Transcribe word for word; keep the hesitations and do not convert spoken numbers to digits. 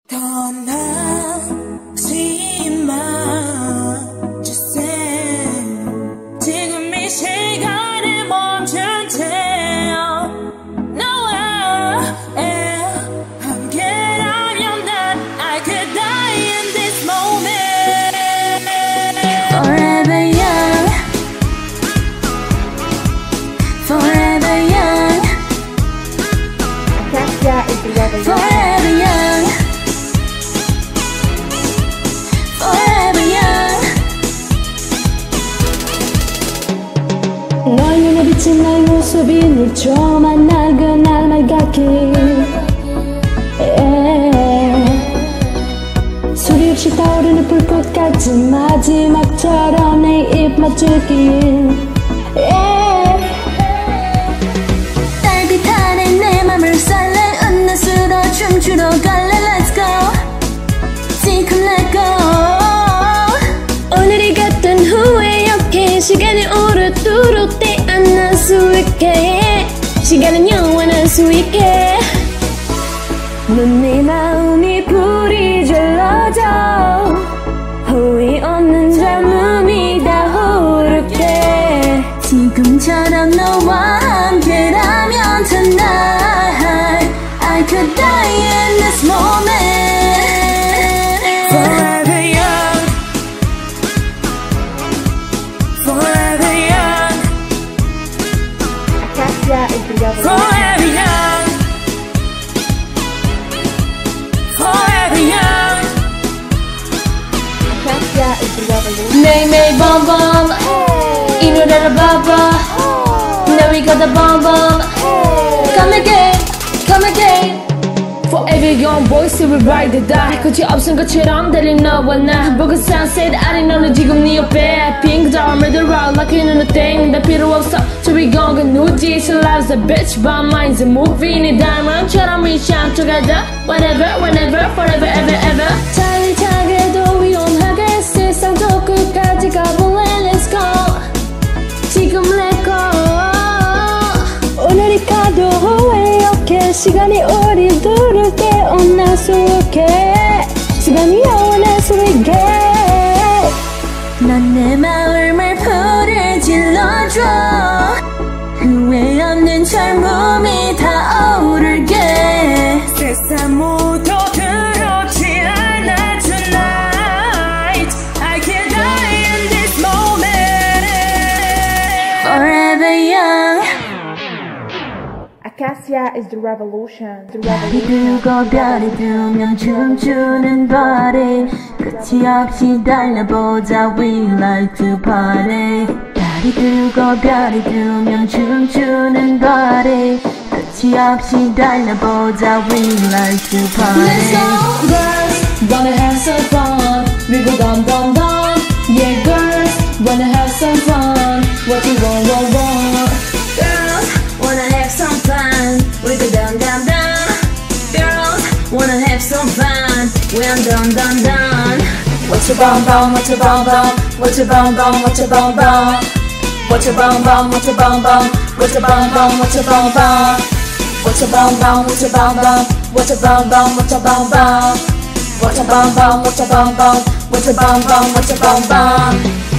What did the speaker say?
떠나지 마 주세 지금 이 시간이 멈춘 채요 너와 함께라면 난 I could die in this moment Forever young Forever young Acacia is the weather. Forever young 너의 눈에 비친 나의 모습이 니조만 낡은 알말 같기 소리 없이 타오르는 불꽃같이 마지막처럼 내 입 맞추길 달빛 아래 내 맘을 쌀래 은하수로 춤추러 갈래 Let's go 지금 let go 오늘이 같은 후회역해 시간이 오르도록 떼어날 수 있게 시간은 영원할 수 있게 넌 내 마음이 불이 질러져 후회 없는 젊음이 타오르게 지금처럼 너와 함께라면 tonight I could die in this moment Forever young Forever young Acacia is the weather. Forever young Forever young Acacia is the weather. 매일매일 bomb 이 노래를 봐봐 내 위가 다 bomb Come again, come again Forever young voice will ride or die 끝이 없은 것처럼 달린 너와 나 broken sunset 아래 너는 지금 네 옆에 Pink diamond around like you know nothing 다 필요 없어 저리 건가 누지 So life's a bitch but mine's a movie 네 diamond처럼 we shine together Whenever, whenever, forever, ever, ever 차근차게도 위험하게 세상도 끝까지 가볼래 Let's go 지금 let go 오늘이 가도 후회 없게 시간이 오리도록 깨어날 수 있게 시간이 영원할 수 있게 난 내 마음을 불을 질러줘 후회 없는 젊음이 타오르게 세상 모두 그렇지 않아 tonight I can die in this moment Forever young Acacia is the revolution. The 달이 revolution. 뜨고 별이 뜨면 춤추는 party 끝이 없이 달려보자 We like to party 달이 뜨고 별이 뜨면 춤추는 party 끝이 없이 달려보자 We like to party Let's go girls wanna have some fun We go dum dum dum Yeah girls wanna have some fun What you want want want Girls wanna have some fun We go dum dum dum Girls wanna have some fun We're dum dum dum What's your bum bum, what's your bum bum What's your bum bum, what's your bum bum What's your bum bum, what's your bum bum What's your bum bum, what's your bum bum What's your bum bum, what's your bum bum What's your bum bum, what's your bum bum What's your bum bum, what's your bum bum What's your bum bum, what's your bum bum